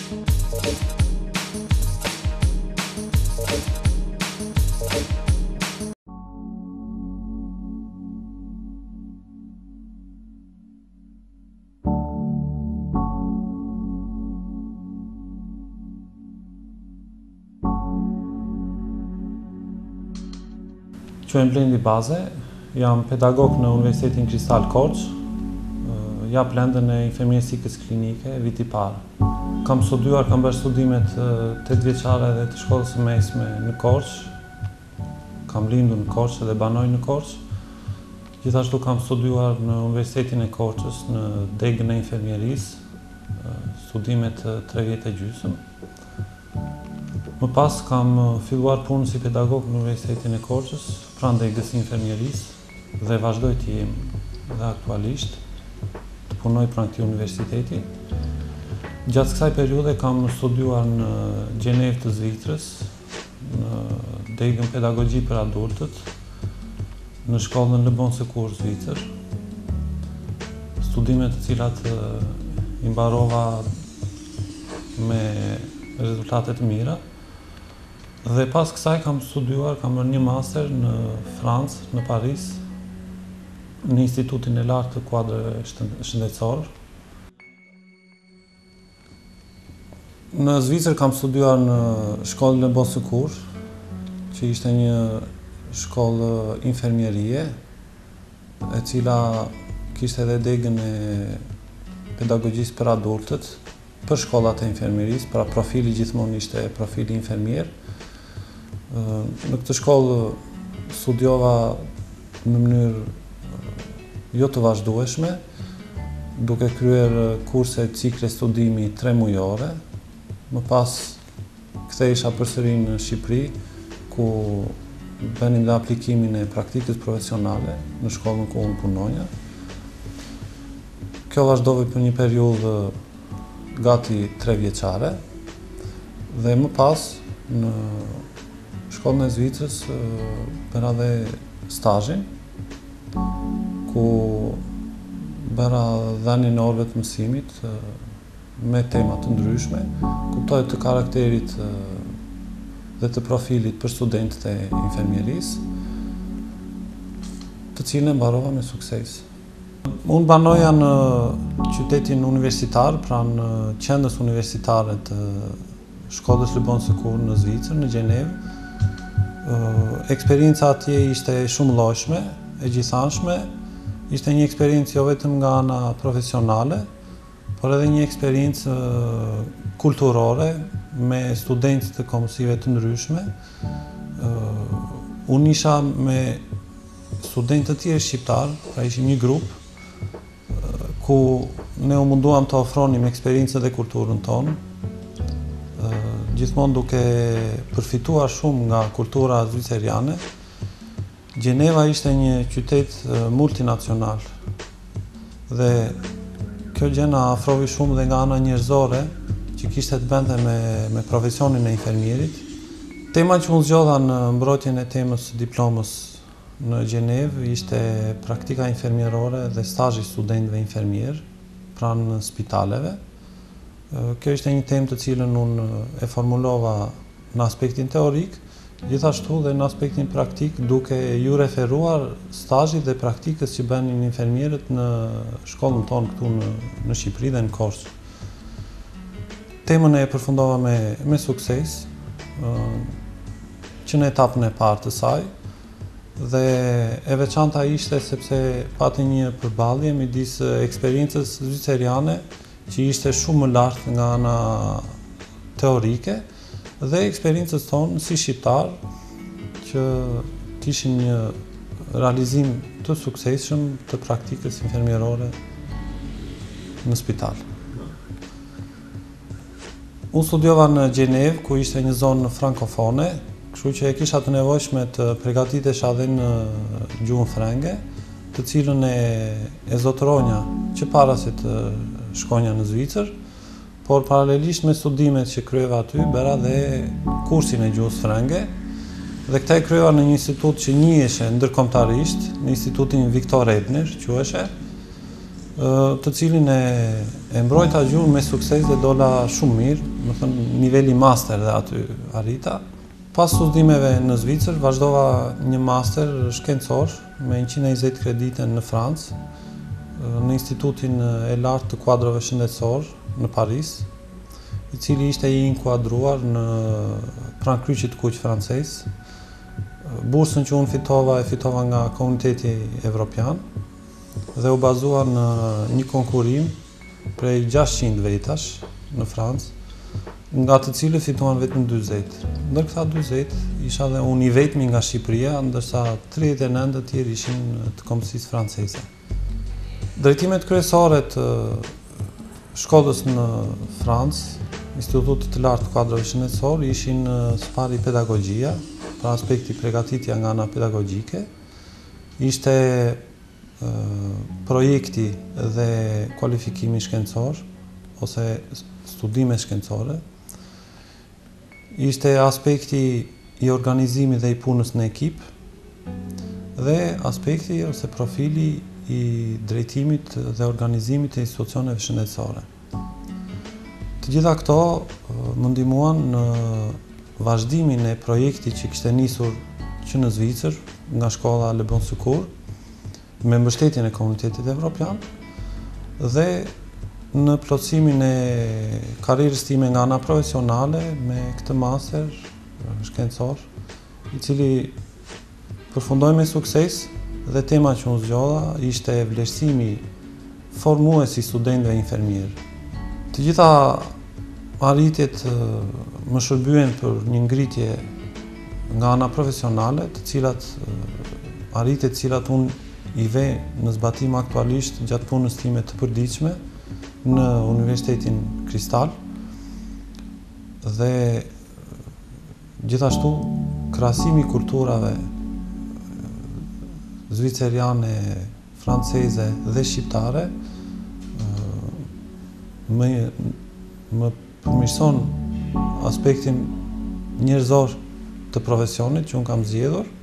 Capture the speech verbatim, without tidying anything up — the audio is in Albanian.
Quhem Blendi Baze, jam pedagog në Universitetin Kristal Korç, jap lendën e infermierësikës klinike viti parë. Kam studuar, kam bërë studimet tetë vjeçare dhe të shkollës së mesme në Korç. Kam lindur në Korç dhe banoj në Korç. Gjithashtu kam studuar në Universitetin e Korçës në degën e infermierisë, studimet tre vjet e gjysmë. Më pas kam filluar punën si pedagog në Universitetin e Korçës, pranë degës infermierisë dhe vazhdoj të jem dhe aktualisht të punoj pranë këtij universiteti. Gjatë kësaj periudhe kam studiuar në Gjenevë të Zvicrës, në degën pedagogji për adultët, në shkollën Le Bon Secours Zvicër, studime të cilat i mbarova me rezultate të mira. Dhe pas kësaj kam studiuar, kam bërë një master në Francë, në Paris, në Institutin e Lartë të Kuadrëve Shëndetësor. Në Zvicër kam studiuar në shkollën Le Bon Secours, që ishte një shkollë infermierie, e cila kishte edhe degën e pedagogjisë për adultët, për shkollat e infermierisë, pra profili gjithmonë ishte profili infermier. Në këtë shkollë studiova në mënyrë jo të vazhdueshme, duke kryer kurse cikle studimi tre mujore. Më pas kthehisha përsëri në Shqipëri, ku bënim dhe aplikimin e praktikës profesionale në shkollën ku unë punoja. Kjo vazhdoi për një periudhë gati tre vjeçare dhe më pas në shkollën e Zvicrës bëra dhe stazhin, ku bëra dhënien e orëve të mësimit me tema të ndryshme, kuptoj të karakterit dhe të profilit për studentët e infermierisë, të cilën e mbarova me sukses. Unë banoja në qytetin universitar, pra në qendrës universitare të shkollës Le Bon Secours në Zvicër, në Gjenevë. Eksperienca atje ishte shumë llojshme, e gjithanshme. Ishte një eksperiencë jo vetëm nga ana profesionale, por edhe një eksperiencë kulturore me studentë të komisive të ndryshme. Unë isha me studentë të tjerë shqiptar, pra ishim një grup ku ne u munduam të ofronim eksperiencën dhe kulturën tonë, gjithmonë duke përfituar shumë nga kultura zviceriane. Gjeneva ishte një qytet multinacional dhe kjo gjë na afroi shumë dhe nga ana njerëzore që kishte të bënte me, me profesionin e infermierit. Tema që unë zgjodha në mbrojtjen e temës së diplomës në Gjenevë ishte praktika infermierore dhe stazhi studentëve infermier pranë spitaleve. Kjo ishte një temë të cilën unë e formulova në aspektin teorik, gjithashtu dhe në aspektin praktik, duke ju referuar stazhit dhe praktikës që bënin infermierët në shkollën tonë këtu në, në Shqipëri dhe në Korç. Temën e përfundova me, me sukses, që në etapën e parë të saj, dhe e veçanta ishte sepse pati një përballje midis eksperiencës zviceriane, që ishte shumë më lartë nga ana teorike, dhe eksperiencës tonë si shqiptar, që kishin një realizim të suksesshëm të praktikës infermierore në spital. Unë studiova në Gjenevë, ku ishte një zonë frankofone, kështu që e kisha të nevojshme të përgatitesha edhe në gjuhën frenge, të cilën e, e zotëronja që para se të shkonja në Zvicër, por paralelisht me studimet që kryeva aty, bëra dhe kursin e gjuhës frenge, dhe këta e kryeva në një institut që njiheshe ndërkombëtarisht, në institutin Viktor Ebner, quheshe, të cilin e, e mbrojta gjuhën me sukses dhe dola shumë mirë, më thënë niveli master dhe aty arrita. Pas studimeve në Zvicër, vazhdova një master shkencor me njëqind e njëzet kredite në Francë, në Institutin e Lartë të Kuadrove Shëndetësor në Paris, i cili ishte i inkuadruar në pranë kryqit kuq francez. Bursën që unë fitova e fitova nga Komuniteti Evropian dhe u bazua në një konkurim prej gjashtëqind vetash në Francë, nga të cilët fituan vetëm dyzet. Ndër këta dyzet isha dhe unë i vetmi nga Shqipëria, ndërsa tridhjetë e nëntë të tjerë ishin të kombësisë franceze. Drejtimet kryesore të shkollës në Francë, Institutit të Lartë të Kuadrove Shëndetësor, ishin së pari pedagogjia, pra aspekti përgatitja nga ana pedagogjike, ishte projekti dhe kualifikimi shkencor, ose studime shkencore, ishte aspekti i organizimit dhe i punës në ekip, dhe aspekti ose profili i drejtimit dhe organizimit të institucioneve shëndetësore. Të gjitha këto më ndihmuan në vazhdimin e projektit që kishte nisur që në Zvicër, nga shkolla Le Bon Secours, me mbështetjen e Komunitetit Evropian, dhe në plotësimin e karrierës time nga ana profesionale me këtë master shkencor, i cili përfundoi me sukses, dhe tema që unë zgjodha ishte vlerësimi formues i studentëve infermierë. Të gjitha arritjet më shërbyen për një ngritje nga ana profesionale, të cilat arritjet të cilat unë i ve në zbatim aktualisht gjatë punës time të përditshme në Universitetin Kristal, dhe gjithashtu krahasimi kulturave zviceriane, franceze dhe shqiptare më, më përmirëson aspektin njerëzor të profesionit që unë kam zgjedhur,